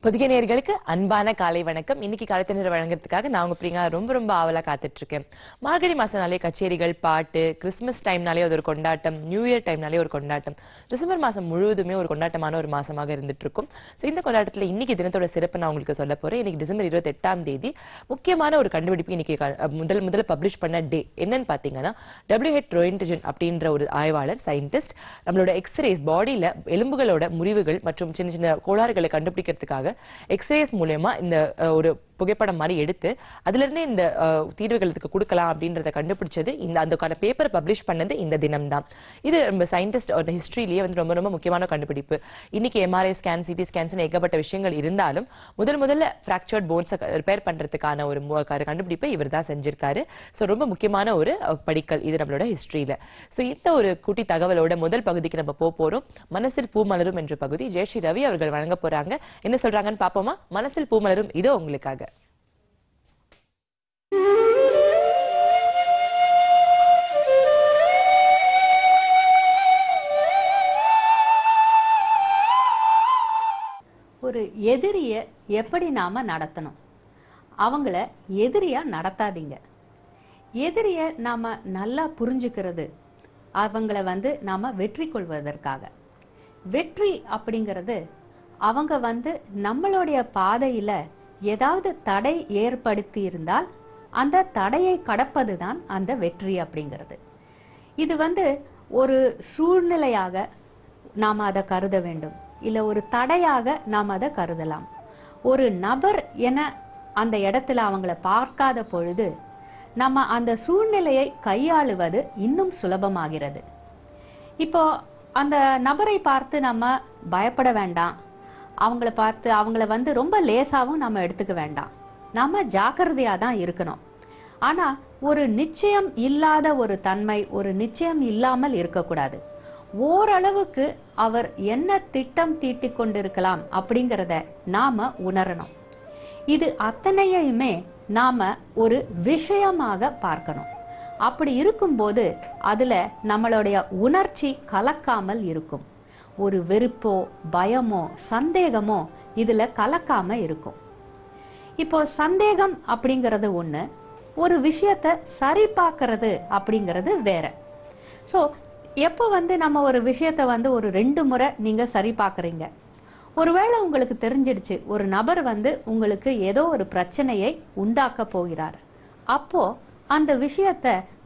புதிய நேயர்களுக்கு அன்பான காலை வணக்கம். இன்னைக்கு காலை திணற வழங்குறதுக்காக நான் உங்க பிரியா ரொம்ப ஆவலா காத்துட்டு இருக்கேன். மார்கழி மாசம்னாலே கச்சேரிகள், பாட்டு, கிறிஸ்துமஸ் டைம்னாலே அது ஒரு கொண்டாட்டம், நியூ இயர் டைம்னாலே ஒரு கொண்டாட்டம். டிசம்பர் மாசம் முழுவதுமே ஒரு கொண்டாட்டமான ஒரு மாசமாக இருந்துட்டு இருக்கும். ஸோ இந்த கொண்டாட்டத்துல இன்னைக்கு தினத்தோட சிறப்பு நான் உங்களுக்கு சொல்ல போறேன். இன்னைக்கு டிசம்பர் 28ஆம் தேதி முக்கியமான ஒரு கண்டுபிடிப்பு இன்னைக்கு முதல்ல பப்ளிஷ் பண்ண டே என்னன்னு பாத்தீங்கன்னா, WH ரோயின்டஜன் அப்படின்ற ஒரு ஆய்வாளர் சயின்டிஸ்ட் நம்மளோட எக்ஸ்ரேஸ் பாடியில எலும்புகளோட முறிவுகள் மற்றும் சின்ன சின்ன கோளாறுகளை கண்டுபிடிக்கிறதுக்காக எக்ஸ்ரேஸ் மூலமா இந்த ஒரு புகைப்படம் மாதிரி எடுத்து அதுல இருந்து இந்த தீர்வுகளுக்கு கொடுக்கலாம் அப்படின்றத கண்டுபிடிச்சது அந்த பேப்பர் பப்ளிஷ் பண்ணது இந்த தினம் தான். இது நம்ம சயின்டிஸ்ட் ஹிஸ்டரியிலேயே ரொம்ப முக்கியமான கண்டுபிடிப்பு. இன்னைக்கு MRI ஸ்கேன், CT ஸ்கேன்ஸ் ஏகப்பட்ட விஷயங்கள் இருந்தாலும் முதல்ல ஃப்ராக்சர்ட் போன்ஸ் ரிப்பேர் பண்றதுக்கான ஒரு கண்டுபிடிப்பை இவர் தான் செஞ்சிருக்காரு. ஸோ ரொம்ப முக்கியமான ஒரு படிக்கல் இது நம்மளோட ஹிஸ்டரியில. ஸோ இந்த ஒரு குட்டி தகவலோட முதல் பகுதிக்கு நம்ம போறோம். மனசில் பூ மலரும் என்ற பகுதி ஜெயஸ்ரீ ரவி அவர்கள் வழங்க போறாங்க. என்ன சொல்றாங்கன்னு பாப்போமா? மனசில் பூ மலரும் இதோ உங்களுக்காக. ஒரு எதிரிய எப்படி நாம நடத்தணும்? அவங்கள எதிரியா நடத்தாதீங்க. எதிரிய நாம நல்லா புரிஞ்சுக்கிறது அவங்கள நாம வெற்றி கொள்வதற்காக. வெற்றி அப்படிங்கிறது அவங்க நம்மளுடைய பாதையில ஏதாவது தடை ஏற்படுத்தி இருந்தால் அந்த தடையை கடப்பதுதான் அந்த வெற்றி அப்படிங்கிறது. இது ஒரு சூழ்நிலையாக நாம் அதை கருத வேண்டும், இல்லை ஒரு தடையாக நாம் அதை கருதலாம். ஒரு நபர் என அந்த இடத்துல அவங்கள பார்க்காத பொழுது நம்ம அந்த சூழ்நிலையை கையாளுவது இன்னும் சுலபமாகிறது. இப்போ அந்த நபரை பார்த்து நம்ம பயப்பட வேண்டாம், அவங்கள பார்த்து அவங்கள ரொம்ப லேசாவும் நம்ம எடுத்துக்க வேண்டாம். நம்ம ஜாக்கிரதையா தான் இருக்கணும். ஆனா ஒரு நிச்சயம் இல்லாத ஒரு தன்மை, ஒரு நிச்சயம் இல்லாமல் இருக்கக்கூடாது. ஓரளவுக்கு அவர் என்ன திட்டம் தீட்டிக் கொண்டிருக்கலாம் அப்படிங்கிறத நாம உணரணும். இது அத்தனையுமே நாம ஒரு விஷயமாக பார்க்கணும். அப்படி இருக்கும்போது அதுல நம்மளுடைய உணர்ச்சி கலக்காமல் இருக்கும். ஒரு வெறுப்போ, பயமோ, சந்தேகமோ இதுல கலக்காம இருக்கும். இப்போ சந்தேகம் அப்படிங்கிறது ஒண்ணு, ஒரு விஷயத்தை சரி பார்க்கறது அப்படிங்கிறது வேற. ஸோ எப்போ நம்ம ஒரு விஷயத்த ஒரு 2 முறை நீங்க சரி பார்க்குறீங்க, ஒருவேளை உங்களுக்கு தெரிஞ்சிடுச்சு ஒரு நபர் உங்களுக்கு ஏதோ ஒரு பிரச்சனையை உண்டாக்க போகிறார், அப்போ அந்த விஷயத்த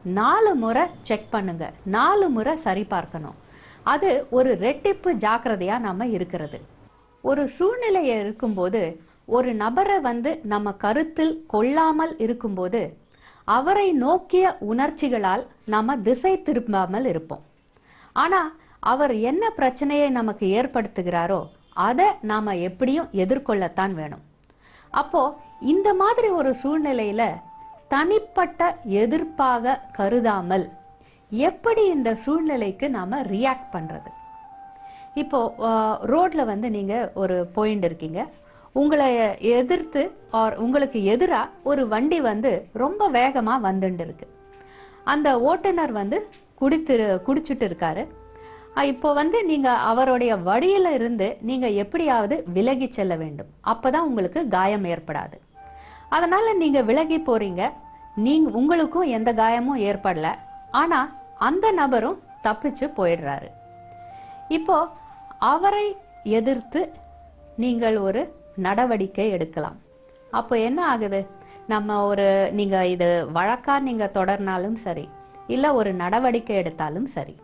4 முறை செக் பண்ணுங்க, 4 முறை சரி பார்க்கணும். அது ஒரு ரெட்டிப்பு ஜாக்கிரதையா நாம இருக்கிறது. ஒரு சூழ்நிலையை இருக்கும்போது ஒரு நபரை நம்ம கருத்தில் கொள்ளாமல் இருக்கும்போது அவரை நோக்கிய உணர்ச்சிகளால் நாம திசை திரும்பாமல் இருப்போம். ஆனா அவர் என்ன பிரச்சனையை நமக்கு ஏற்படுத்துகிறாரோ அதை நாம எப்படியும் எதிர்கொள்ளத்தான் வேணும். அப்போ இந்த மாதிரி ஒரு சூழ்நிலையில தனிப்பட்ட எதிர்ப்பாக கருதாமல் எப்படி இந்த சூழ்நிலைக்கு நாம ரியாக்ட் பண்றது? இப்போ ரோட்ல நீங்க ஒரு போயிட்டு இருக்கீங்க, உங்களை எதிர்த்து உங்களுக்கு எதிரா ஒரு வண்டி ரொம்ப வேகமா வந்துட்டு இருக்கு. அந்த ஓட்டுநர் குடிச்சிட்டு இருக்காரு. இப்போ நீங்க அவருடைய வழியில இருந்து நீங்க எப்படியாவது விலகி செல்ல வேண்டும். அப்பதான் உங்களுக்கு காயம் ஏற்படாது. அதனால நீங்க விலகி போறீங்க. உங்களுக்கும் எந்த காயமும் ஏற்படல. ஆனா அந்த நபரும் தப்பிச்சு போயிடுறாரு. இப்போ அவரை எதிர்த்து நீங்கள் ஒரு நடவடிக்கை எடுக்கலாம். அப்போ என்ன ஆகுது? நீங்க இது வழக்கா நீங்க தொடர்னாலும் சரி, இல்ல ஒரு நடவடிக்கை எடுத்தாலும் சரி,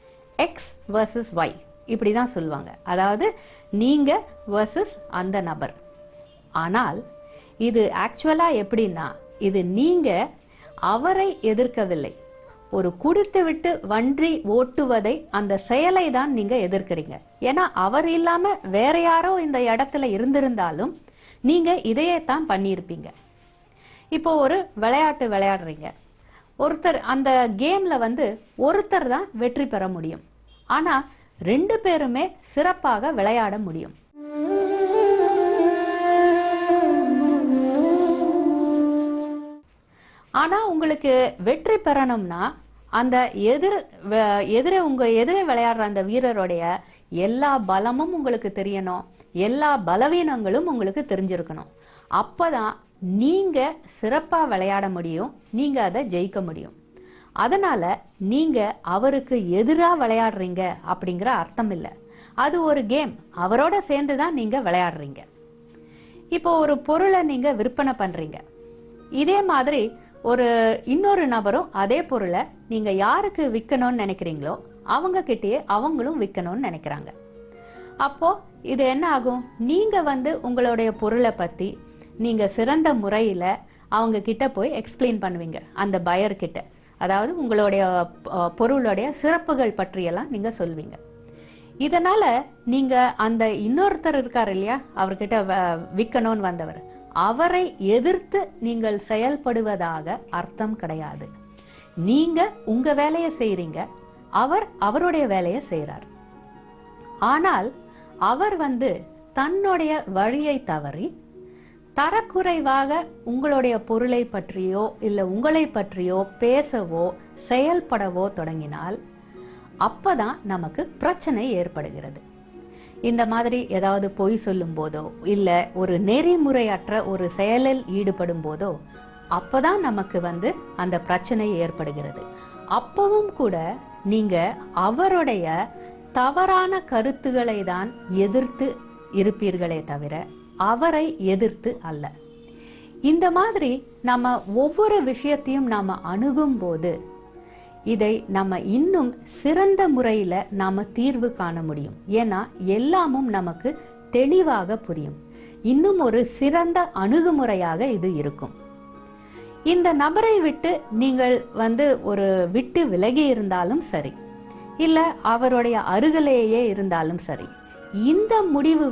X versus Y இப்படிதான் சொல்லுவாங்க. அதாவது நீங்க versus அந்த நபர். ஆனால் இது ஆக்சுவலா எப்படின்னா, இது நீங்க அவரை எதிர்க்கவில்லை. ஒரு குடித்து விட்டு வண்டி ஓட்டுவதை, அந்த செயலை தான் நீங்க எதிர்க்கிறீங்க. ஏன்னா அவர் இல்லாம வேற யாரோ இந்த இடத்துல இருந்திருந்தாலும் நீங்க இதையே தான் பண்ணியிருப்பீங்க. இப்போ ஒரு விளையாட்டு விளையாடுறீங்க. ஒருத்தர் அந்த கேம்ல ஒருத்தர் தான் வெற்றி பெற முடியும். ஆனா 2 பேருமே சிறப்பாக விளையாட முடியும். ஆனா உங்களுக்கு வெற்றி பெறணும்னா அந்த உங்க எதிர விளையாடுற அந்த வீரருடைய எல்லா பலமும் உங்களுக்கு தெரியணும், எல்லா பலவீனங்களும் உங்களுக்கு தெரிஞ்சிருக்கணும். அப்பதான் நீங்க சிறப்பா விளையாட முடியும், நீங்க அதை ஜெயிக்க முடியும். அதனால நீங்க அவருக்கு எதிரா விளையாடுறீங்க அப்படிங்கிற அர்த்தம் இல்லை. அது ஒரு கேம், அவரோட சேர்ந்துதான் நீங்க விளையாடுறீங்க. இப்போ ஒரு பொருளை நீங்க விற்பனை பண்றீங்க. இதே மாதிரி இன்னொரு நபரும் அதே பொருளை நீங்க யாருக்கு விற்கணும்னு நினைக்கிறீங்களோ அவங்க கிட்டயே அவங்களும் விற்கணும்னு நினைக்கிறாங்க. அப்போ இது என்ன ஆகும்? நீங்க உங்களுடைய பொருளை பத்தி நீங்க சிறந்த முறையில அவங்க கிட்ட போய் எக்ஸ்பிளைன் பண்ணுவீங்க, அந்த பையர் கிட்ட. அதாவது உங்களுடைய பொருளுடைய சிறப்புகள் பற்றியெல்லாம் நீங்க சொல்வீங்க. இதனால நீங்க அந்த இன்னொருத்தர் இருக்காரு இல்லையா, அவர்கிட்ட விற்கணும்னு வந்தவர், அவரை எதிர்த்து நீங்கள் செயல்படுவதாக அர்த்தம் கிடையாது. நீங்க உங்க வேலையை செய்றீங்க, அவர் அவருடைய வேலையை செய்றார். ஆனால் அவர் தன்னுடைய வழியை தவறி தரக்குறைவாக உங்களுடைய பொருளை பற்றியோ இல்ல உங்களை பற்றியோ பேசவோ செயல்படவோ தொடங்கினால் அப்பதான் நமக்கு பிரச்சனை ஏற்படுகிறது. இந்த மாதிரி ஏதாவது பொய் சொல்லும் போதோ இல்ல ஒரு நெறிமுறையற்ற ஒரு செயலில் ஈடுபடும் போதோ அப்பதான் நமக்கு அந்த பிரச்சனை ஏற்படுகிறது. அப்பவும் கூட நீங்க அவருடைய தவறான கருத்துக்களை தான் எதிர்த்து இருப்பீர்களே தவிர அவரை எதிர்த்து அல்ல. இந்த மாதிரி நம்ம ஒவ்வொரு விஷயத்தையும் நாம அணுகும் போது இதை நம்ம இன்னும் சிறந்த முறையில நாம தீர்வு காண முடியும். ஏன்னா எல்லாமும் நமக்கு தெளிவாக புரியும். இன்னும் ஒரு சிறந்த அணுகுமுறையாக இது இருக்கும். இந்த நபரை விட்டு நீங்கள் ஒரு விட்டு விலகி இருந்தாலும் சரி, இல்ல அவருடைய அருகிலேயே இருந்தாலும் சரி, இந்த முடிவு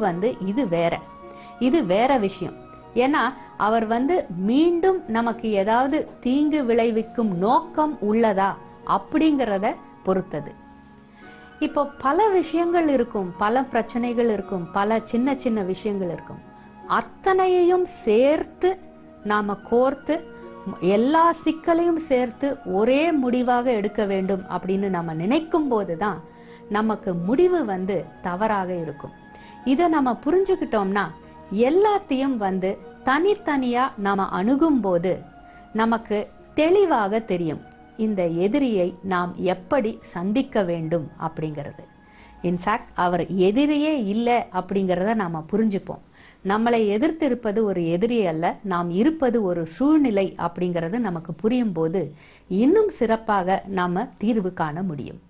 இது வேற விஷயம். ஏன்னா அவர் மீண்டும் நமக்கு ஏதாவது தீங்கு விளைவிக்கும் நோக்கம் உள்ளதா அப்படிங்கிறத பொறுத்தது. இப்போ பல விஷயங்கள் இருக்கும், பல பிரச்சனைகள் இருக்கும், பல சின்ன சின்ன விஷயங்கள் இருக்கும். அத்தனையையும் சேர்த்து நாம கோர்த்து எல்லா சிக்கலையும் சேர்த்து ஒரே முடிவாக எடுக்க வேண்டும் அப்படின்னு நம்ம நினைக்கும் போதுதான் நமக்கு முடிவு தவறாக இருக்கும். இதை நம்ம புரிஞ்சுக்கிட்டோம்னா எல்லாத்தையும் தனித்தனியா நாம அணுகும் போது நமக்கு தெளிவாக தெரியும் இந்த எதிரியை நாம் எப்படி சந்திக்க வேண்டும் அப்படிங்கிறது. இன்ஃபேக்ட் அவர் எதிரியே இல்லை அப்படிங்கிறத நாம புரிஞ்சுப்போம். நம்மளை எதிர்த்து இருப்பது ஒரு எதிரி அல்ல, நாம் இருப்பது ஒரு சூழ்நிலை அப்படிங்கிறது நமக்கு புரியும் போது இன்னும் சிறப்பாக நாம தீர்வு காண முடியும்.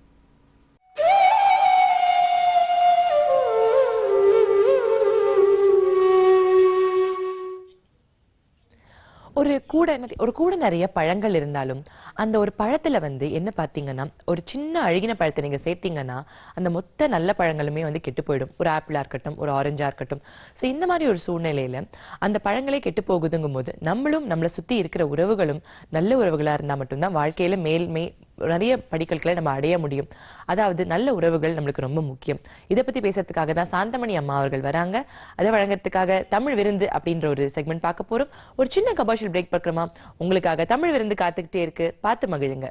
ஒரு கூட நிறைய பழங்கள் இருந்தாலும் அந்த ஒரு பழத்துல என்ன பாத்தீங்கன்னா ஒரு சின்ன அழுகின பழத்தை நீங்க சேர்த்தீங்கன்னா அந்த மொத்த நல்ல பழங்களுமே கெட்டு போயிடும். ஒரு ஆப்பிளா இருக்கட்டும், ஒரு ஆரஞ்சா இருக்கட்டும். ஸோ இந்த மாதிரி ஒரு சூழ்நிலையில அந்த பழங்களே கெட்டு போகுதுங்கும் போது நம்மளை சுத்தி இருக்கிற உறவுகளும் நல்ல உறவுகளா இருந்தா மட்டும்தான் வாழ்க்கையில நிறைய படிக்கல்களை நம்ம அடைய முடியும். அதாவது நல்ல உறவுகள் நம்மளுக்கு ரொம்ப முக்கியம். இதை பத்தி பேசுறதுக்காக தான் சாந்தமணி அம்மா அவர்கள் வராங்க. அதை வழங்குறதுக்காக தமிழ் விருந்து அப்படின்ற ஒரு செக்மெண்ட் பார்க்க போறோம். ஒரு சின்ன கமர்ஷியல் பிரேக் பார்க்கலாமா? உங்களுக்காக தமிழ் விருந்து காத்துக்கிட்டே இருக்கு, பார்த்து மகிழுங்க.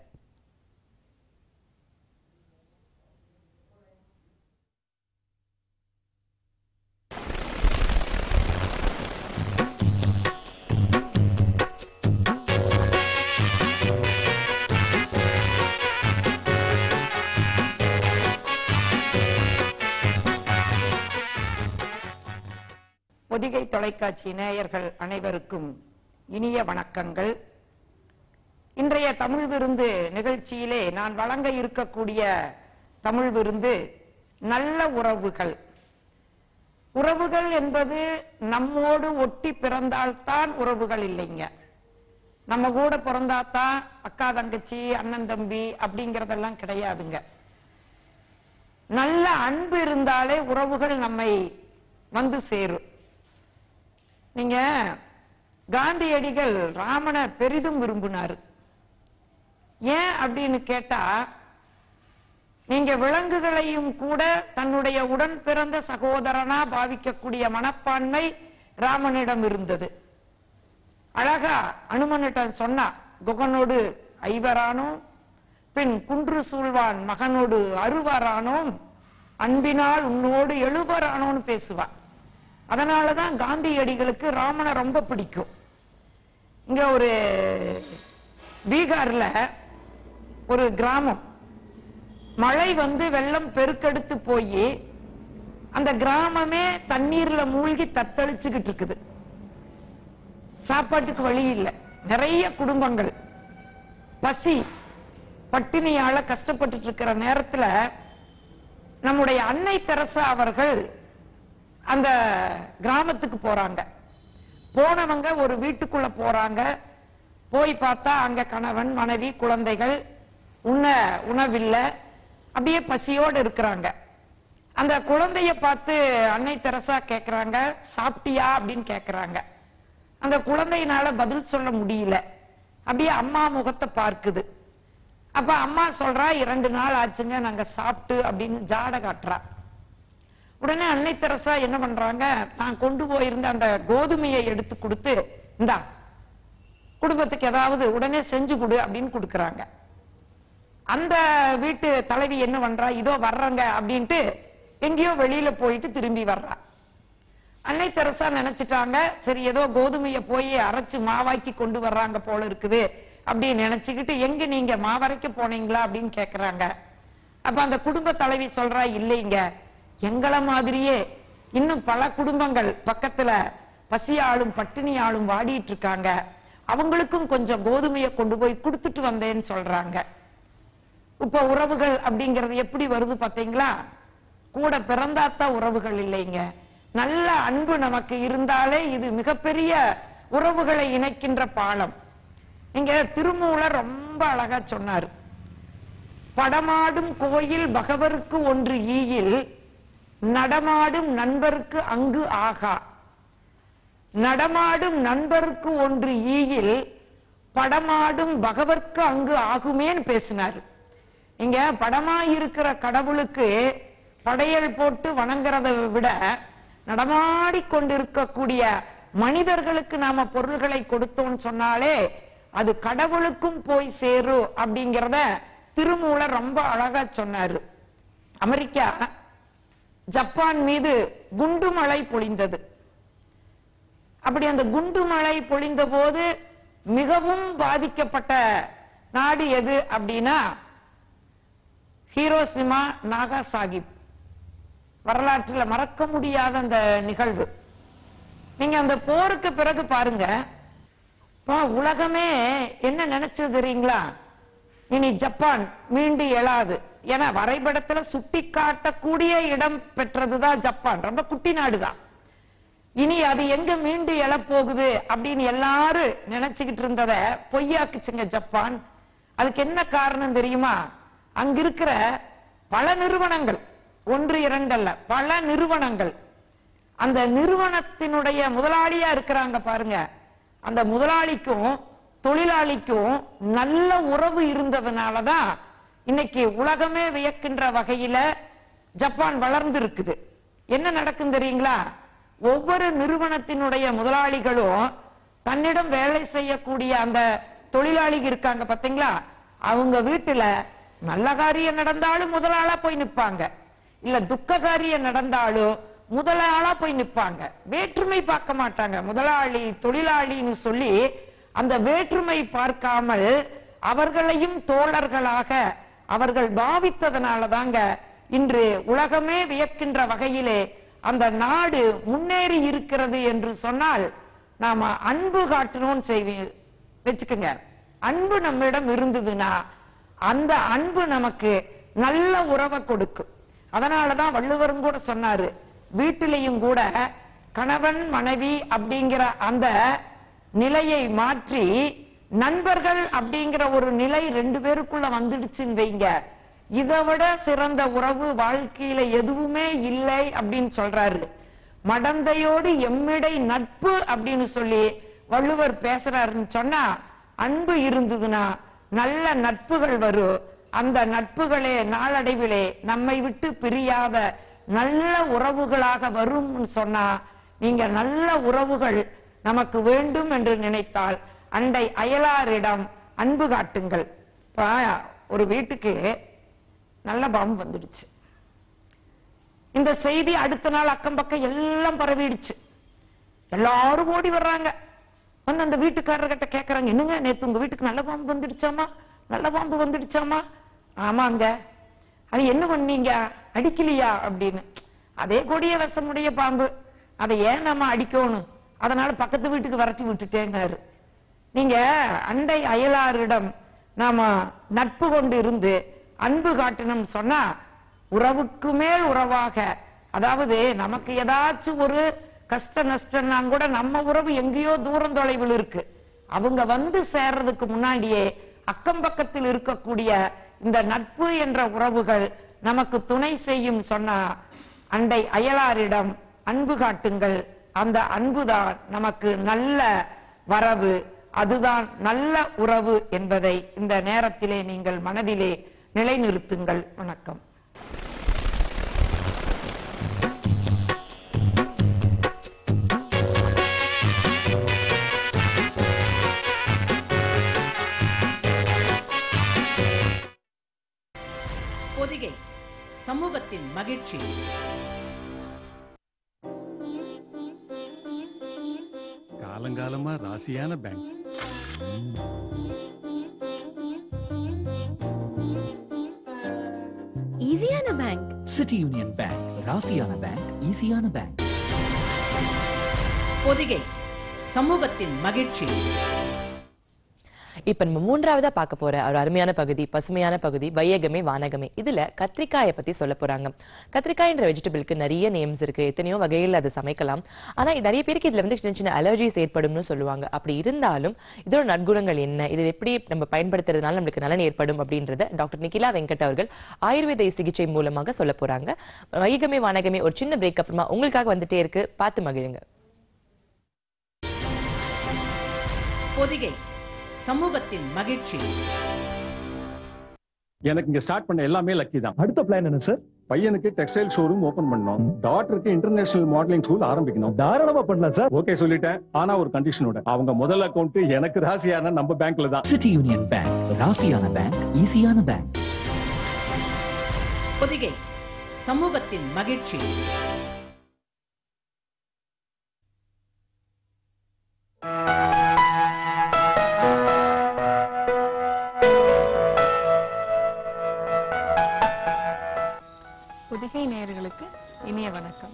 பொதிகை தொலைக்காட்சி நேயர்கள் அனைவருக்கும் இனிய வணக்கங்கள். இன்றைய தமிழ் விருந்து நிகழ்ச்சியிலே நான் வழங்க இருக்கக்கூடிய தமிழ் விருந்து நல்ல உறவுகள். உறவுகள் என்பது நம்மோடு ஒட்டி பிறந்தால்தான் உறவுகள் இல்லைங்க. நம்ம கூட பிறந்தாதான் அக்கா தங்கச்சி அண்ணன் தம்பி அப்படிங்கறதெல்லாம் கிடையாதுங்க. நல்ல அன்பு இருந்தாலே உறவுகள் நம்மை சேரும். நீங்க காந்தியடிகள் ராமனை பெரிதும் விரும்பினாரு. ஏன் அப்படின்னு கேட்டா, நீங்க விலங்குகளையும் கூட தன்னுடைய உடன் பிறந்த சகோதரனா பாவிக்கக்கூடிய மனப்பான்மை ராமனிடம் இருந்தது. அழகா அனுமனிடம் சொன்னா, குகனோடு ஐவரானோம், பின் குன்று சூழ்வான் மகனோடு அறுவரானோம், அன்பினால் உன்னோடு எழுவரானோன்னு பேசுவா. அதனாலதான் காந்தியடிகளுக்கு ராமனை ரொம்ப பிடிக்கும். இங்க ஒரு பீகார்ல ஒரு கிராமம், மழை வந்து வெள்ளம் பெருக்கெடுத்து போய் அந்த கிராமமே தண்ணீர்ல மூழ்கி தத்தளிச்சுக்கிட்டு இருக்குது. சாப்பாட்டுக்கு வழி இல்லை, நிறைய குடும்பங்கள் பசி பட்டினியால கஷ்டப்பட்டு இருக்கிற நேரத்துல நம்முடைய அன்னை தெரசா அவர்கள் அந்த கிராமத்துக்கு போறாங்க. போனவங்க ஒரு வீட்டுக்குள்ள போறாங்க. போய் பார்த்தா அங்க கணவன் மனைவி குழந்தைகள் உணவில்லை, அப்படியே பசியோடு இருக்கிறாங்க. அந்த குழந்தைய பார்த்து அன்னை தெரசா கேக்குறாங்க, சாப்பிட்டியா அப்படின்னு கேக்குறாங்க. அந்த குழந்தையினால பதில் சொல்ல முடியல, அப்படியே அம்மா முகத்தை பார்க்குது. அப்ப அம்மா சொல்றா, 2 நாள் ஆச்சுங்க நாங்க சாப்பிட்டு அப்படின்னு ஜாட காட்டுறா. உடனே அன்னை தெரசா என்ன பண்றாங்க, நான் கொண்டு போயிருந்த அந்த கோதுமையை எடுத்து கொடுத்து, இந்தா குடும்பத்துக்கு ஏதாவது உடனே செஞ்சு கொடு அப்படின்னு கொடுக்கறாங்க. அந்த வீட்டு தலைவி என்ன பண்றா, இதோ வர்றாங்க அப்படின்ட்டு எங்கேயோ வெளியில போயிட்டு திரும்பி வர்றா. அன்னை தெரசா நினைச்சிட்டாங்க, சரி ஏதோ கோதுமையை போய் அரைச்சு மாவாக்கி கொண்டு வர்றாங்க போல இருக்குது அப்படின்னு நினைச்சுக்கிட்டு, எங்க நீங்க மாவரைக்க போனீங்களா அப்படின்னு கேக்குறாங்க. அப்ப அந்த குடும்ப தலைவி சொல்றா, இல்லைங்க, எங்களை மாதிரியே இன்னும் பல குடும்பங்கள் பக்கத்துல பசியாலும் பட்டினியாலும் வாடிட்டு இருக்காங்க, அவங்களுக்கும் கொஞ்சம் கோதுமையை கொண்டு போய் கொடுத்துட்டு வந்தேன்னு சொல்றாங்க. இப்ப உறவுகள் அப்படிங்கிறது எப்படி வருது பாத்தீங்களா? கூட பிறந்தாத்தான் உறவுகள் இல்லைங்க, நல்ல அன்பு நமக்கு இருந்தாலே இது மிகப்பெரிய உறவுகளை இணைக்கின்ற பாலம். இங்க திருமூலர் ரொம்ப அழகா சொன்னார், படமாடும் கோயில் பகவருக்கு ஒன்று ஈயில், நடமாடும் நண்பருக்கு அங்கு ஆகா. நடமாடும் நண்பருக்கு ஒன்று ஈயில், படமாடும் பகவர்க்கு அங்கு ஆகுமேன்னு பேசினார். இங்க படமாயிருக்கிற கடவுளுக்கு படையல் போட்டு வணங்குறதை விட நடமாடி கொண்டிருக்கக்கூடிய மனிதர்களுக்கு நாம பொருள்களை கொடுத்தோம்னு சொன்னாலே அது கடவுளுக்கும் போய் சேரும் அப்படிங்கிறத திருமூலர் ரொம்ப அழகா சொன்னாரு. அமெரிக்கா ஜப்பான் மீது குண்டு மழை பொழிந்தது. அப்படி அந்த குண்டு மழை பொழிந்த போது மிகவும் பாதிக்கப்பட்ட நாடு எது அப்படின்னா ஹீரோஷிமா நாகாசாகி. வரலாற்றில் மறக்க முடியாத அந்த நிகழ்வு. நீங்க அந்த போருக்கு பிறகு பாருங்க, உலகமே என்ன நினைச்சது தெரியுங்களா, இனி ஜப்பான் மீண்டு எழாது. ஏன்னா வரைபடத்துல சுட்டி காட்டக்கூடிய இடம் பெற்றதுதான் ஜப்பான், ரொம்ப குட்டி நாடுதான். இனி அது எங்க மீண்டு எழப்போகுது அப்படின்னு எல்லாரும் நினைச்சுக்கிட்டு இருந்தத பொய்யாக்குச்சுங்க ஜப்பான். அதுக்கு என்ன காரணம் தெரியுமா? அங்கிருக்கிற பல நிறுவனங்கள், 1 2 அல்ல, பல நிறுவனங்கள், அந்த நிறுவனத்தினுடைய முதலாளியா இருக்கிறாங்க பாருங்க, அந்த முதலாளிக்கும் தொழிலாளிக்கும் நல்ல உறவு இருந்ததுனாலதான் இன்னைக்கு உலகமே வியக்கின்ற வகையில ஜப்பான் வளர்ந்து இருக்குது. என்ன நடக்கும் தெரியுங்களா? ஒவ்வொரு நிறுவனத்தினுடைய முதலாளிகளும் தன்னிடம் வேலை செய்யக்கூடிய அந்த தொழிலாளி இருக்காங்க பாத்தீங்களா, அவங்க வீட்டுல நல்ல காரியம் நடந்தாலும் முதலாளா போய் நிப்பாங்க, இல்ல துக்க காரியம் நடந்தாலும் முதலாளா போய் நிப்பாங்க. வேற்றுமை பார்க்க மாட்டாங்க. முதலாளி தொழிலாளின்னு சொல்லி அந்த வேற்றுமை பார்க்காமல் அவர்களையும் தோழர்களாக அவர்கள் பாவித்ததனாலதாங்க இன்று உலகமே வியக்கின்ற வகையிலே அந்த நாடு முன்னேறி இருக்கிறது என்று சொன்னால் நாம அன்பு காட்டணும்னு வச்சுக்கோங்க. அன்பு நம்மிடம் இருந்ததுன்னா அந்த அன்பு நமக்கு நல்ல உறவை கொடுக்கும். அதனாலதான் வள்ளுவரும் கூட சொன்னாரு, வீட்டிலையும் கூட கணவன் மனைவி அப்படிங்கிற அந்த நிலையை மாற்றி நண்பர்கள் அப்படிங்கிற ஒரு நிலை 2 பேருக்குள்ள வந்துடுச்சுன்னு வைங்க, இதை விட சிறந்த உறவு வாழ்க்கையில எதுவுமே இல்லை அப்படின்னு சொல்றாரு. மடந்தையோடு எம்மிடை நட்பு அப்படின்னு சொல்லி வள்ளுவர் பேசுறாருன்னு சொன்னா, அன்பு இருந்ததுன்னா நல்ல நட்புகள் வரும். அந்த நட்புகளே நாளடைவிலே நம்மை விட்டு பிரியாத நல்ல உறவுகளாக வரும் சொன்னா, நீங்க நல்ல உறவுகள் நமக்கு வேண்டும் என்று நினைத்தால் அண்டை அயலாரிடம் அன்பு காட்டுங்கள். ஒரு வீட்டுக்கு நல்ல பாம்பு வந்துடுச்சு. இந்த செய்தி அடுத்த நாள் அக்கம் பக்கம் எல்லாம் பரவிடுச்சு. எல்லாரும் ஓடி வர்றாங்க. வந்து அந்த வீட்டுக்காரர்கிட்ட கேக்குறாங்க, என்னங்க நேத்து உங்க வீட்டுக்கு நல்ல பாம்பு வந்துடுச்சாமா, நல்ல பாம்பு வந்துடுச்சாமா? ஆமாங்க. அது என்ன பண்ணீங்க, அடிக்கலையா அப்படின்னு. அதே கொடிய விஷமுடைய பாம்பு, அதை ஏன் நம்ம அடிக்கணும், அதனால பக்கத்து வீட்டுக்கு விரட்டி விட்டுட்டேங்காரு. நீங்க அண்டை அயலாரிடம் நாம நட்பு கொண்டு இருந்து அன்பு காட்டணும் சொன்னா உறவுக்கு மேல் உறவாக, அதாவது நமக்கு ஏதாச்சும் ஒரு கஷ்ட நஷ்டம்னா கூட நம்ம உறவு எங்கேயோ தூரம் தொலைவில் இருக்கு, அவங்க வந்து சேர்றதுக்கு முன்னாடியே அக்கம் பக்கத்தில் இருக்கக்கூடிய இந்த நட்பு என்ற உறவுகள் நமக்கு துணை செய்யும் சொன்னா அண்டை அயலாரிடம் அன்பு காட்டுங்கள். அந்த அன்புதான் நமக்கு நல்ல வரவு, அதுதான் நல்ல உறவு என்பதை இந்த நேரத்திலே நீங்கள் மனதிலே நிலைநிறுத்துங்கள். வணக்கம். பொதிகை சமூகத்தின் மகிழ்ச்சி. காலங்காலமா ராசியான பேங்க். ஈஸியான பேங்க். சிட்டி யூனியன் பேங்க் ராசியான பேங்க், ஈஸியான பேங்க். பொதிகை சமூகத்தின் மகிழ்ச்சி. இப்ப நம்ம மூன்றாவதா பார்க்க போற ஒரு அருமையான பகுதி, பசுமையான பகுதி, வையகமே வானகமே. இதுல கத்திரிக்காயை பத்தி சொல்ல போறாங்க. கத்திரிக்காய்ன்ற வெஜிடபிளுக்கு நிறைய நேம்ஸ் இருக்கு, எத்தனையோ வகையில் அதை சமைக்கலாம். ஆனா நிறைய பேருக்கு இதுல வந்து சின்ன சின்ன அலர்ஜிஸ் ஏற்படும்னு சொல்லுவாங்க. அப்படி இருந்தாலும் இதோட நற்குணங்கள் என்ன, இது எப்படி நம்ம பயன்படுத்துறதுனால நம்மளுக்கு நலன் ஏற்படும் அப்படின்றத டாக்டர் நிகிலா வெங்கட் அவர்கள் ஆயுர்வேத சிகிச்சை மூலமாக சொல்ல போறாங்க. வையகமே வானகமே ஒரு சின்ன பிரேக் அப்புறமா உங்களுக்காக வந்துட்டே இருக்கு, பார்த்து மகிழுங்க. பொதிகை சமூகத்தின் மகிழ்ச்சி. எனக்கு இங்க ஸ்டார்ட் பண்ண எல்லாமே லக்கி தான். அடுத்த பிளான் என்ன சார்? பையனுக்கு டெக்ஸ்டைல் ஷோரூம் ஓபன் பண்ணோம், டாக்டருக்கு இன்டர்நேஷனல் மாடலிங் ஸ்கூல் ஆரம்பிக்கணும். தாராளமா பண்ணலாம் சார். ஓகே சொல்லிட்டேன். ஆனா ஒரு கண்டிஷனோட, அவங்க முதல் அக்கவுண்ட் எனக்கு ராசியான நம்ம பேங்க்ல தான். சிட்டி யூனியன் பேங்க் ராசியான பேங்க், ஈஸியான பேங்க். பொதிகை சமூகத்தின் மகிழ்ச்சி. பொதிகை நேயர்களுக்கு இனிய வணக்கம்.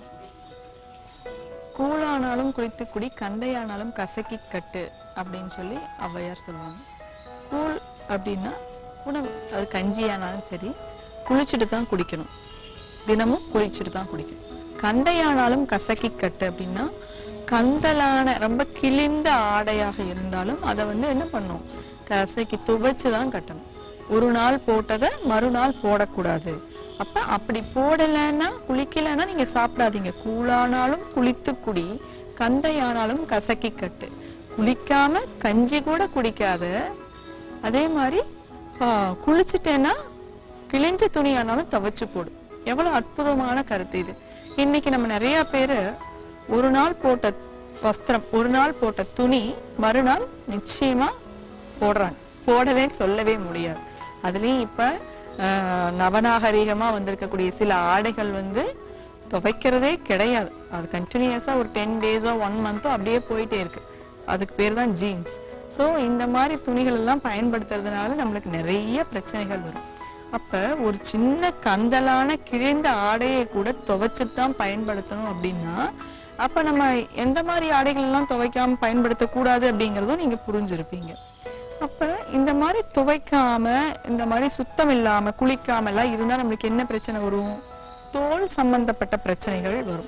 கூழானாலும் குளித்து குடி, கந்தையானாலும் கசக்கி கட்டு அப்படின்னு சொல்லி ஔவையார் சொல்லுவாங்க. கூழ் அப்படின்னா உணவு, அது கஞ்சியானாலும் சரி குளிச்சுட்டு தான் குடிக்கணும், தினமும் குளிச்சுட்டு தான் குடிக்கணும். கந்தையானாலும் கசக்கி கட்டு அப்படின்னா கந்தலான ரொம்ப கிழிந்த ஆடையாக இருந்தாலும் அதை வந்து என்ன பண்ணும், கசக்கி துவைச்சு தான் கட்டணும். ஒரு நாள் போட்டதை மறுநாள் போடக்கூடாது. அப்ப அப்படி போடலைன்னா, குளிக்கலைன்னா நீங்க சாப்பிடாதீங்க. கூழானாலும் குளித்து குடி, கந்தையானாலும் கசக்கி கட்டு. குளிக்காம கஞ்சி கூட குடிக்காத. அதே மாதிரி குளிச்சுட்டேன்னா கிழிஞ்ச துணியானாலும் துவைச்சு போடு. எவ்வளவு அற்புதமான கருத்து இது. இன்னைக்கு நம்ம நிறைய பேரு ஒரு நாள் போட்ட வஸ்திரம், ஒரு நாள் போட்ட துணி மறுநாள் நிச்சயமா போடுறாங்க. போடலன்னு சொல்லவே முடியாது. அதுலயும் இப்ப நவநாகரிகமா வந்திருக்கக்கூடிய சில ஆடைகள் வந்து துவைக்கிறதே கிடையாது. அது கண்டினியூஸா ஒரு 10 days 1 month அப்படியே போயிட்டே இருக்கு. அதுக்கு பேர் தான் ஜீன்ஸ். ஸோ இந்த மாதிரி துணிகள் எல்லாம் பயன்படுத்துறதுனால நம்மளுக்கு நிறைய பிரச்சனைகள் வரும். அப்ப ஒரு சின்ன கந்தலான கிழிந்த ஆடையை கூட துவைச்சுதான் பயன்படுத்தணும் அப்படின்னா, அப்ப நம்ம எந்த மாதிரி ஆடைகள் எல்லாம் துவைக்காம பயன்படுத்த கூடாது அப்படிங்கறதும் நீங்க புரிஞ்சிருப்பீங்க. அப்ப இந்த மாதிரி துவைக்காம, இந்த மாதிரி சுத்தம் இல்லாம, குளிக்காம எல்லாம் இருந்தா நம்மளுக்கு என்ன பிரச்சனை வரும்? தோல் சம்பந்தப்பட்ட பிரச்சனைகள் வரும்.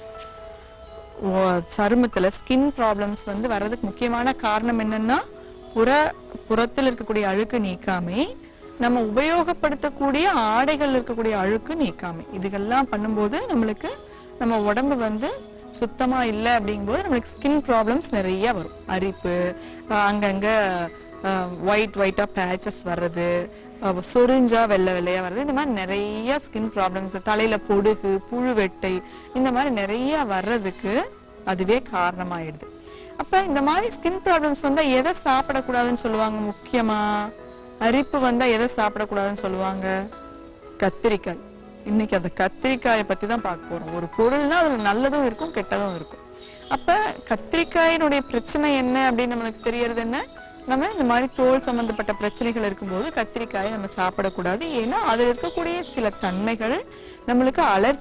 சருமத்துல ஸ்கின் ப்ராப்ளம்ஸ் வந்து வர்றதுக்கு முக்கியமான காரணம் என்னன்னா, புறத்தில் இருக்கக்கூடிய அழுக்கு நீக்காமே, நம்ம உபயோகப்படுத்தக்கூடிய ஆடைகள் இருக்கக்கூடிய அழுக்கு நீக்காமே, இதுகெல்லாம் பண்ணும்போது நம்மளுக்கு நம்ம உடம்பு வந்து சுத்தமா இல்லை அப்படிங்கும்போது நம்மளுக்கு ஸ்கின் ப்ராப்ளம்ஸ் நிறைய வரும். அரிப்பு, அங்கங்க ஒயிட்டா பேச்சஸ் வர்றது, சொரிஞ்சா வெள்ளை வெள்ளையா வர்றது, இந்த மாதிரி நிறைய ஸ்கின் ப்ராப்ளம்ஸ், தலையில பொடுகு, புழுவெட்டை, இந்த மாதிரி நிறைய வர்றதுக்கு அதுவே காரணமாயிடுது. அப்ப இந்த மாதிரி ஸ்கின் ப்ராப்ளம்ஸ் வந்தா எதை சாப்பிடக்கூடாதுன்னு சொல்லுவாங்க? முக்கியமா அரிப்பு வந்தா எதை சாப்பிடக்கூடாதுன்னு சொல்லுவாங்க? கத்திரிக்காய். இன்னைக்கு அந்த கத்திரிக்காயை பத்தி தான் பார்க்க போறோம். ஒரு பொருள்னா அதுல நல்லதும் இருக்கும் கெட்டதும் இருக்கும். அப்ப கத்திரிக்காயினுடைய பிரச்சனை என்ன அப்படின்னு நம்மளுக்கு தெரியறது என்ன, நம்ம இந்த மாதிரி தோல் சம்பந்தப்பட்ட பிரச்சனைகள் இருக்கும்போது கத்திரிக்காயை நம்ம சாப்பிடக்கூடாது. ஏன்னா அதுல இருக்கக்கூடிய சில தன்மைகள் நம்மளுக்கு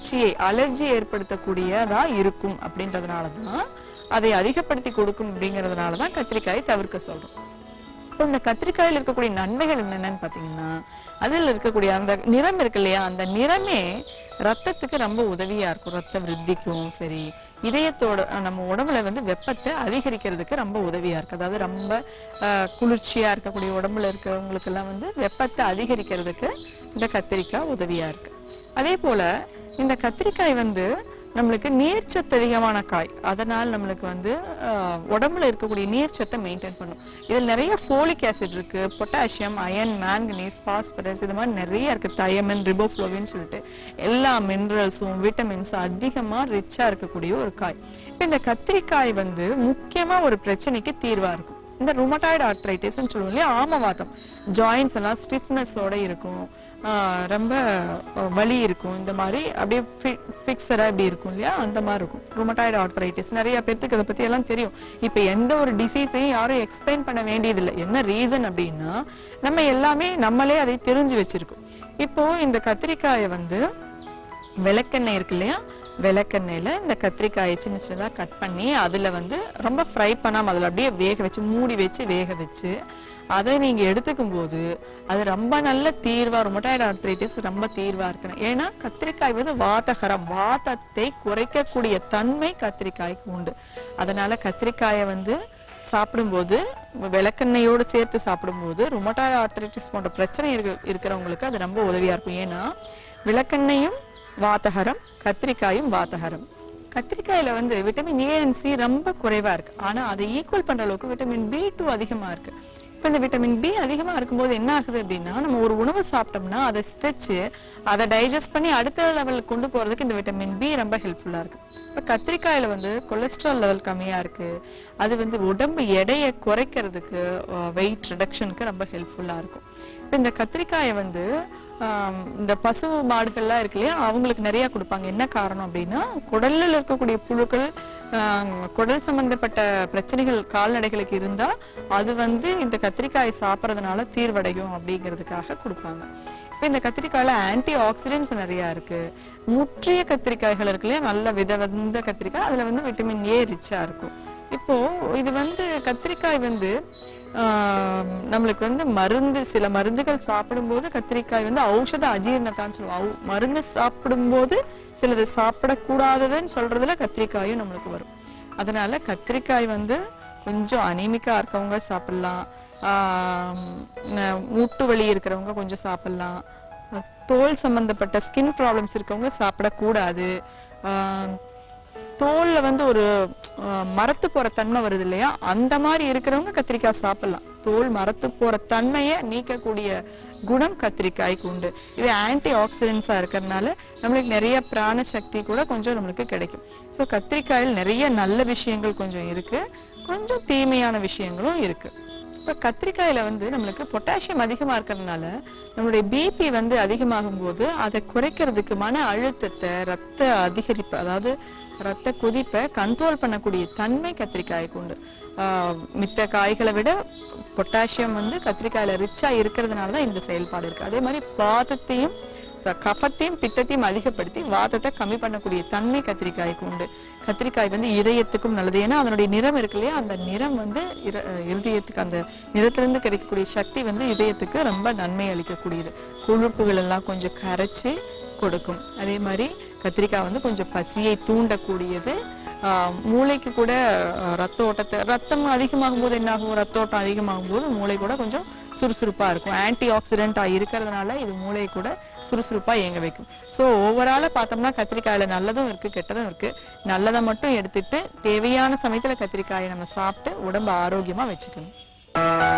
அலர்ஜி ஏற்படுத்தக்கூடியதா இருக்கும். அப்படின்றதுனாலதான் அதை அதிகப்படுத்தி கொடுக்கும். அப்படிங்கறதுனாலதான் கத்திரிக்காயை தவிர்க்க சொல்றோம். இப்போ இந்த கத்திரிக்காயில் இருக்கக்கூடிய நன்மைகள் என்னென்னு பாத்தீங்கன்னா, அதில் இருக்கக்கூடிய அந்த நிறம் இருக்கு இல்லையா, அந்த நிறமே ரத்தத்துக்கு ரொம்ப உதவியா இருக்கும். ரத்த விருத்திக்கும் சரி, இதயத்தோட நம்ம உடம்புல வந்து வெப்பத்தை அதிகரிக்கிறதுக்கு ரொம்ப உதவியா இருக்கு. அதாவது ரொம்ப குளிர்ச்சியா இருக்கக்கூடிய உடம்புல இருக்கிறவங்களுக்கு எல்லாம் வந்து வெப்பத்தை அதிகரிக்கிறதுக்கு இந்த கத்திரிக்காய் உதவியா இருக்கு. அதே போல இந்த கத்திரிக்காய் வந்து நம்மளுக்கு நீர்ச்சத்து அதிகமான காய். அதனால் நம்மளுக்கு வந்து உடம்புல இருக்கக்கூடிய நீர்ச்சத்தை மெயின்டைன் பண்ணும். இதில் நிறைய ஃபோலிக் ஆசிட் இருக்கு, பொட்டாசியம், அயன், மேங்கனீஸ், பாஸ்பரஸ், இது மாதிரி நிறைய இருக்கு. தயமின், ரிபோஃப்ளோவின் சொல்லிட்டு எல்லா மினரல்ஸும் விட்டமின்ஸும் அதிகமா ரிச்சா இருக்கக்கூடிய ஒரு காய். இப்போ இந்த கத்திரிக்காய் வந்து முக்கியமா ஒரு பிரச்சனைக்கு தீர்வா இருக்கும். இந்த ருமட்டாய்டு ஆர்த்ரைட்டிஸ் சொல்லுவோம் இல்லையா, ஆமவாதம், ஜாயின்ஸ் எல்லாம் ஸ்டிஃப்னஸோட இருக்கும், ரொம்ப வலி இருக்கும், இந்த மாதிரி அப்படியே ஃபிக்ஸடா இப்படி இருக்கும் இல்லையா, அந்த மாதிரி இருக்கும் ருமட்டாய்டு ஆர்த்ரைட்டிஸ். நிறைய பேருக்கு அதை பத்தி எல்லாம் தெரியும். இப்ப எந்த ஒரு டிசீஸையும் யாரும் எக்ஸ்பிளைன் பண்ண வேண்டியதில்லை. என்ன ரீசன் அப்படின்னா, நம்ம எல்லாமே நம்மளே அதை தெரிஞ்சு வச்சிருக்கோம். இப்போ இந்த கத்திரிக்காயை வந்து விளக்கெண்ணெய் இருக்கு இல்லையா, விளக்கெண்ணெயில இந்த கத்திரிக்காயை சின்ன சின்னதா கட் பண்ணி அதுல வந்து ரொம்ப ஃப்ரை பண்ணாம அதுல அப்படியே வேக வச்சு மூடி வச்சு வேக வச்சு அதை நீங்க எடுத்துக்கும் போது அது ரொம்ப நல்ல தீர்வா, ருமட்டாய்டு ஆர்த்ரைட்டிஸ் ரொம்ப தீர்வா இருக்கணும். ஏன்னா கத்திரிக்காய் வந்து வாதகரம், வாதத்தை குறைக்கக்கூடிய தன்மை கத்திரிக்காய்க்கு உண்டு. அதனால கத்திரிக்காயை வந்து சாப்பிடும்போது விளக்கெண்ணெயோடு சேர்த்து சாப்பிடும்போது ருமட்டாய்டு ஆர்த்ரைட்டிஸ் போன்ற பிரச்சனை இருக்கிறவங்களுக்கு அது ரொம்ப உதவியா இருக்கும். ஏன்னா விளக்கெண்ணையும் வாதகரம், கத்திரிக்காயும் வாதகரம். கத்திரிக்காயில வந்து விட்டமின் ஏ அண்ட் சி ரொம்ப குறைவா இருக்கு. ஆனா அதை ஈக்குவல் பண்ற அளவுக்கு விட்டமின் B2 அதிகமா இருக்கு. இப்ப இந்த விட்டமின் பி அதிகமா இருக்கும்போது என்ன ஆகுது அப்படின்னா, நம்ம ஒரு உணவு சாப்பிட்டோம்னா அதை சிதைச்சு அதை டைஜஸ்ட் பண்ணி அடுத்த லெவலுக்கு கொண்டு போறதுக்கு இந்த விட்டமின் பி ரொம்ப ஹெல்ப்ஃபுல்லா இருக்கு. இப்ப கத்திரிக்காயில வந்து கொலஸ்ட்ரால் லெவல் கம்மியா இருக்கு. அது வந்து உடம்பு எடையை குறைக்கிறதுக்கு, வெயிட் ரிடக்ஷனுக்கு ரொம்ப ஹெல்ப்ஃபுல்லா இருக்கும். இப்ப இந்த கத்திரிக்காயை வந்து இந்த பசு மாடுகள்லாம் இருக்கு இல்லையா, அவங்களுக்கு நிறைய கொடுப்பாங்க. என்ன காரணம் அப்படின்னா, குடல்ல இருக்கக்கூடிய புழுக்கள், குடல் சம்பந்தப்பட்ட பிரச்சனைகள் கால்நடைகளுக்கு இருந்தா அது வந்து இந்த கத்திரிக்காயை சாப்பிட்றதுனால தீர்வடையும் அப்படிங்கிறதுக்காக கொடுப்பாங்க. இப்ப இந்த கத்திரிக்காயில ஆன்டி ஆக்சிடென்ட்ஸ் நிறைய இருக்கு. முற்றிய கத்திரிக்காய்கள் இருக்கு இல்லையா, நல்ல வித கத்திரிக்காய், அதுல வந்து விட்டமின் ஏ ரிச்சா இருக்கும். இப்போ இது வந்து கத்திரிக்காய் வந்து நம்மளுக்கு வந்து சில மருந்துகள் சாப்பிடும் போது கத்திரிக்காய் வந்து ஔஷத அஜீரணத்தான்னு சொல்லுவோம். மருந்து சாப்பிடும் போது சிலது சாப்பிடக்கூடாததுன்னு சொல்றதுல கத்திரிக்காயும் நம்மளுக்கு வரும். அதனால கத்திரிக்காய் வந்து கொஞ்சம் அனீமிக்கா இருக்கவங்க சாப்பிடலாம், மூட்டு வலி இருக்கிறவங்க கொஞ்சம் சாப்பிடலாம், தோல் சம்பந்தப்பட்ட ஸ்கின் ப்ராப்ளம்ஸ் இருக்கவங்க சாப்பிடக்கூடாது, தோல்ல வந்து ஒரு மரத்து போற தன்மை வருது இல்லையா, அந்த மாதிரி இருக்கிறவங்க கத்திரிக்காய் சாப்பிடலாம். தோல் மரத்து போற தன்மையை நீக்கக்கூடிய குணம் கத்திரிக்காய்க்கு உண்டு. இது ஆன்டி ஆக்சிடென்ட்ஸா இருக்கிறதுனால நம்மளுக்கு நிறைய பிராண சக்தி கூட கொஞ்சம் நம்மளுக்கு கிடைக்கும். ஸோ கத்திரிக்காயில் நிறைய நல்ல விஷயங்கள் கொஞ்சம் இருக்கு, கொஞ்சம் தீமையான விஷயங்களும் இருக்கு. இப்ப கத்திரிக்காயில வந்து நம்மளுக்கு பொட்டாசியம் அதிகமா இருக்கிறதுனால நம்மளுடைய பிபி வந்து அதிகமாகும் போது அதை குறைக்கிறதுக்கு, மன அழுத்தத்தை, ரத்த அதிகரிப்பு, அதாவது ரத்த கொதிப்பை கண்ட்ரோல் பண்ணக்கூடிய தன்மை கத்திரிக்காய்க்கு உண்டு. மித்த காய்களை விட பொட்டாசியம் வந்து கத்திரிக்காயில ரிச்சா இருக்கிறதுனாலதான் இந்த செயல்பாடு இருக்கு. அதே மாதிரி வாதத்தையும் கஃபத்தையும் பித்தத்தையும் அதிகப்படுத்தி வாதத்தை கம்மி பண்ணக்கூடிய தன்மை கத்திரிக்காய்க்கு உண்டு. கத்திரிக்காய் வந்து இதயத்துக்கும் நல்லது. ஏன்னா அதனுடைய நிறம் இருக்கு இல்லையா, அந்த நிறம் வந்து இருதயத்துக்கு, அந்த நிறத்திலிருந்து கிடைக்கக்கூடிய சக்தி வந்து இதயத்துக்கு ரொம்ப நன்மை அளிக்கக்கூடியது. கொழுப்புகள் எல்லாம் கொஞ்சம் கரைச்சி கொடுக்கும். அதே மாதிரி கத்திரிக்காய் வந்து கொஞ்சம் பசியை தூண்டக்கூடியது. மூளைக்கு கூட ரத்தம் அதிகமாகும் போது என்ன ஆகும், ரத்த ஓட்டம் அதிகமாகும் போது மூளை கூட கொஞ்சம் சுறுசுறுப்பா இருக்கும். ஆன்டி ஆக்சிடென்டா இருக்கிறதுனால இது மூளையை கூட சுறுசுறுப்பா இயங்க வைக்கும். ஸோ ஓவரால பார்த்தோம்னா கத்திரிக்காயில நல்லதும் இருக்கு, கெட்டதும் இருக்கு. நல்லதை மட்டும் எடுத்துட்டு தேவையான சமயத்துல கத்திரிக்காயை நம்ம சாப்பிட்டு உடம்பு ஆரோக்கியமா வச்சுக்கணும்.